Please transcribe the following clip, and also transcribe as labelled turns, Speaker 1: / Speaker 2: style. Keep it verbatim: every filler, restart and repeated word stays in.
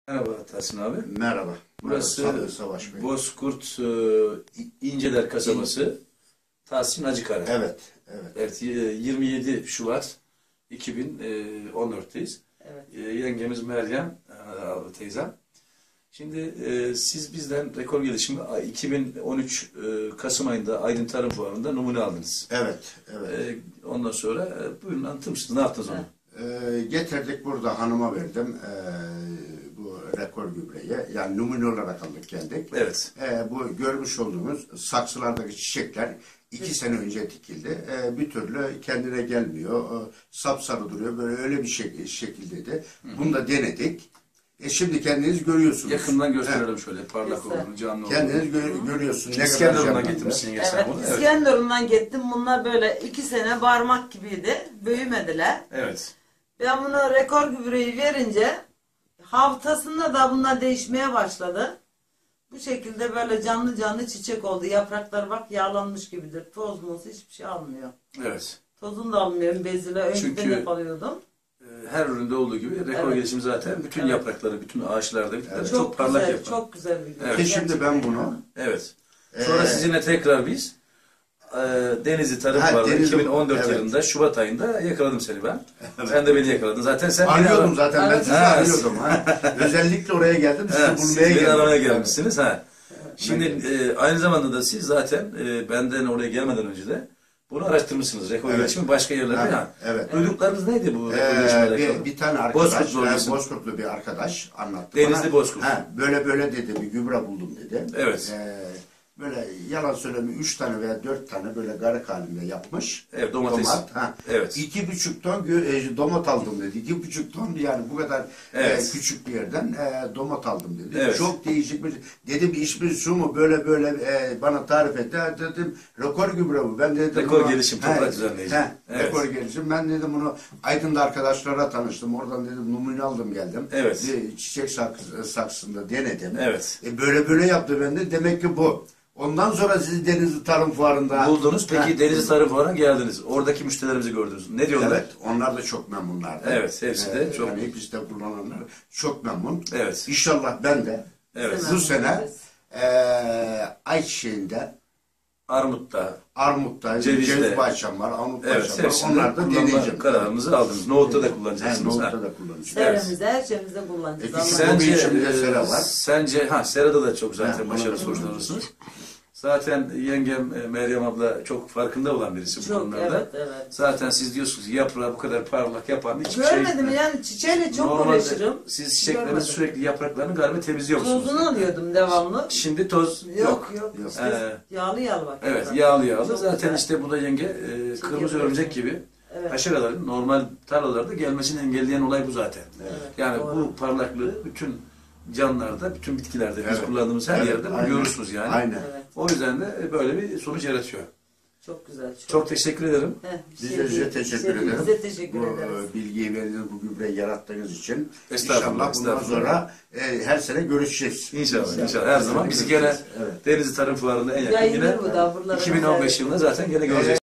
Speaker 1: Merhaba Tahsin abi.
Speaker 2: Merhaba.
Speaker 1: Burası
Speaker 2: Merhaba, Savaş Bey.
Speaker 1: Bozkurt e, İnceler kasabası. Tahsin Acıkara.
Speaker 2: Evet, evet.
Speaker 1: Evet, yirmi yedi Şubat iki bin on dört'teyiz.
Speaker 3: Evet.
Speaker 1: E, Yengemiz Meryem e, teyzem. Şimdi e, siz bizden rekor gelişimi iki bin on üç e, Kasım ayında Aydın Tarım Fuarı'nda numune aldınız.
Speaker 2: Evet, evet.
Speaker 1: E, ondan sonra e, buyurun anlatır mısınız? Ne yaptınız onu?
Speaker 2: Ee, getirdik burada hanıma verdim ee, bu rekor gübreyi. Yani numune olarak aldık geldik.
Speaker 1: Evet.
Speaker 2: Ee, bu görmüş olduğumuz saksılardaki çiçekler iki sene önce dikildi. Ee, bir türlü kendine gelmiyor. Ee, sapsarı duruyor. Böyle öyle bir şek şekildeydi. Bunu da denedik. E şimdi kendiniz görüyorsunuz.
Speaker 1: Yakından gösterelim şöyle parlak olduğunu, canlı olduğunu.
Speaker 2: Kendiniz gör görüyorsunuz. Ne
Speaker 1: İskenderun'dan
Speaker 2: canlı.
Speaker 1: getirmişsin ya sen
Speaker 3: Evet,
Speaker 1: bunu. Evet.
Speaker 3: İskenderun'dan gittim. Bunlar böyle iki sene parmak gibiydi. Büyümediler.
Speaker 1: Evet.
Speaker 3: Ben bunu rekor gübreyi verince haftasında da bunlar değişmeye başladı. Bu şekilde böyle canlı canlı çiçek oldu. Yapraklar bak yağlanmış gibidir. Toz muz hiçbir şey almıyor.
Speaker 1: Evet.
Speaker 3: Tozunu da almıyorum bezile. Önceden
Speaker 1: Çünkü-
Speaker 3: yapalıyordum.
Speaker 1: Her üründe olduğu gibi rekor
Speaker 3: Evet.
Speaker 1: gelişimi zaten bütün
Speaker 3: Evet.
Speaker 1: yaprakları, bütün ağaçlarda, bitkiler
Speaker 2: Evet.
Speaker 1: çok,
Speaker 3: Çok,
Speaker 1: parlak
Speaker 3: güzel,
Speaker 1: yapar.
Speaker 3: çok güzel bir gübre.
Speaker 1: Evet.
Speaker 2: E şimdi ben bunu
Speaker 1: Evet. Sonra
Speaker 2: Ee,
Speaker 1: sizinle tekrar biz e, Denizli Tarım
Speaker 2: Ha,
Speaker 1: Fuarı'nda
Speaker 2: Denizli-
Speaker 1: iki bin on dört
Speaker 2: evet.
Speaker 1: yılında Şubat ayında yakaladım seni ben. Sen de beni yakaladın. Zaten sen beni
Speaker 2: arıyordum
Speaker 1: aradın.
Speaker 2: zaten ben sizi
Speaker 1: Ha,
Speaker 2: arıyordum. Ha. Özellikle oraya geldim sizi
Speaker 1: Ha, siz
Speaker 2: bulmaya
Speaker 1: beni
Speaker 2: geldim.
Speaker 1: aramaya gelmişsiniz. Ha. Şimdi
Speaker 2: Evet.
Speaker 1: e, aynı zamanda da siz zaten e, benden oraya gelmeden önce de bunu araştırmışsınız. Rekor
Speaker 2: Evet.
Speaker 1: gelişimi başka yerlerde.
Speaker 2: Ha,
Speaker 1: Ha.
Speaker 2: evet.
Speaker 1: Duyduklarınız neydi bu rekor
Speaker 2: Ee,
Speaker 1: gelişimle
Speaker 2: bir,
Speaker 1: alakalı?
Speaker 2: bir tane arkadaş,
Speaker 1: Bozkurt
Speaker 2: e,
Speaker 1: bölgesi.
Speaker 2: Bozkurtlu bir arkadaş anlattı
Speaker 1: Denizli
Speaker 2: bana.
Speaker 1: Bozkurt.
Speaker 2: Ha, böyle böyle dedi bir gübre buldum dedi.
Speaker 1: Evet.
Speaker 2: Ee, böyle yalan söylemiyor üç tane veya dört tane böyle garık halinde yapmış.
Speaker 1: Evet, domates.
Speaker 2: Domat. Ha.
Speaker 1: Evet.
Speaker 2: İki buçuk ton gö- e, domat aldım dedi. İki buçuk ton yani bu kadar
Speaker 1: Evet.
Speaker 2: e, küçük bir yerden e, domat aldım dedi.
Speaker 1: Evet.
Speaker 2: Çok değişik bir dedim ismi şu mu böyle böyle e, bana tarif etti. Ha, dedim rekor gübre bu. Ben dedim
Speaker 1: Rekor
Speaker 2: buna-
Speaker 1: gelişim,
Speaker 2: Ha,
Speaker 1: toprak düzenleyici.
Speaker 2: ha,
Speaker 1: Evet.
Speaker 2: Rekor gelişim. Ben dedim bunu Aydın'da arkadaşlarla tanıştım. Oradan dedim numune aldım geldim.
Speaker 1: Evet.
Speaker 2: Bir çiçek saksı, saksısında denedim.
Speaker 1: Evet.
Speaker 2: E, böyle böyle yaptı ben de. Demek ki bu. Ondan sonra sizi Denizli Tarım Fuarı'nda
Speaker 1: Buldunuz. Peki
Speaker 2: Ha.
Speaker 1: Denizli Tarım Fuarı'na geldiniz. Oradaki müşterilerimizi gördünüz. Ne diyorlar?
Speaker 2: Evet, onlar da çok memnunlardı.
Speaker 1: Evet, hepsi de çok-
Speaker 2: Yani hepsi de kullananlar çok memnun.
Speaker 1: Evet.
Speaker 2: İnşallah ben de
Speaker 1: Evet.
Speaker 2: bu sene eee ayçiçeğinde,
Speaker 1: Armut'ta,
Speaker 2: armutta,
Speaker 1: Cevizde.
Speaker 2: ceviz bahçem var, armut
Speaker 1: evet,
Speaker 2: bahçem var.
Speaker 1: hepsinde
Speaker 2: Onlar da
Speaker 1: kullanma
Speaker 2: deneyeceğim.
Speaker 1: kararımızı aldınız. Nohutta da
Speaker 2: Yani
Speaker 1: kullanacaksınız.
Speaker 2: nohutta
Speaker 1: ha.
Speaker 2: da kullanacağım.
Speaker 3: Seremizde, her şeyimizde kullanacağız.
Speaker 2: E,
Speaker 3: Allah
Speaker 2: sen-
Speaker 3: razı
Speaker 2: Bu
Speaker 1: Sence,
Speaker 2: biçimde
Speaker 1: e,
Speaker 2: sera var.
Speaker 1: sence, ha serada da çok zaten
Speaker 2: Ha,
Speaker 1: başarılı
Speaker 2: ona da
Speaker 1: sonuçlanırsınız. Zaten yengem e, Meryem abla çok farkında olan birisi bu
Speaker 3: Çok,
Speaker 1: konularda.
Speaker 3: evet, evet.
Speaker 1: Zaten siz diyorsunuz ki yaprağı bu kadar parlak yapan hiçbir şey.
Speaker 3: Görmedim yani çiçeğiyle çok
Speaker 1: Normalde
Speaker 3: uğraşırım.
Speaker 1: siz çiçeklerin
Speaker 3: Görmedim.
Speaker 1: sürekli yapraklarını galiba temizliyor musunuz?
Speaker 3: Tozunu alıyordum devamlı.
Speaker 1: Şimdi toz yok.
Speaker 3: Yok yok.
Speaker 2: Yok.
Speaker 3: İşte
Speaker 1: Ee,
Speaker 3: yağlı yağlı bak.
Speaker 1: Evet,
Speaker 3: yaprak.
Speaker 1: yağlı yağlı.
Speaker 3: Çok
Speaker 1: Zaten
Speaker 3: güzel.
Speaker 1: işte bu da yenge e, kırmızı
Speaker 3: yapıyor.
Speaker 1: örümcek gibi
Speaker 3: Evet.
Speaker 1: haşeraların normal tarlalarda gelmesini engelleyen olay bu zaten.
Speaker 3: Evet,
Speaker 1: Yani
Speaker 3: doğru.
Speaker 1: bu parlaklığı bütün canlılarda, bütün bitkilerde biz
Speaker 2: Evet.
Speaker 1: kullandığımız her
Speaker 2: Evet,
Speaker 1: yerde bunu
Speaker 2: aynen.
Speaker 1: görürsünüz yani.
Speaker 2: Aynen.
Speaker 3: Evet.
Speaker 1: O yüzden de böyle bir sonuç yaratıyor.
Speaker 3: Çok güzel. Çok,
Speaker 1: Çok teşekkür ederim.
Speaker 3: Heh, bir
Speaker 2: Biz
Speaker 3: şey
Speaker 2: de size
Speaker 3: değil,
Speaker 2: teşekkür
Speaker 3: bir şey değil.
Speaker 2: ederim.
Speaker 3: Biz de teşekkür
Speaker 2: Bu
Speaker 3: ederiz.
Speaker 2: e, bilgiyi verdiğiniz, bu gübreyi yarattığınız için.
Speaker 1: Estağfurullah,
Speaker 2: İnşallah bundan
Speaker 1: estağfurullah.
Speaker 2: sonra e, her sene görüşeceğiz.
Speaker 1: İnşallah, inşallah. Her zaman bizi gene
Speaker 2: Evet.
Speaker 1: Denizli Tarım Fuarı'nda en yakın
Speaker 3: Yayınlar
Speaker 1: yine
Speaker 3: bu da, buralara
Speaker 1: iki bin on beş
Speaker 3: özel.
Speaker 1: yılında zaten gene göreceğiz.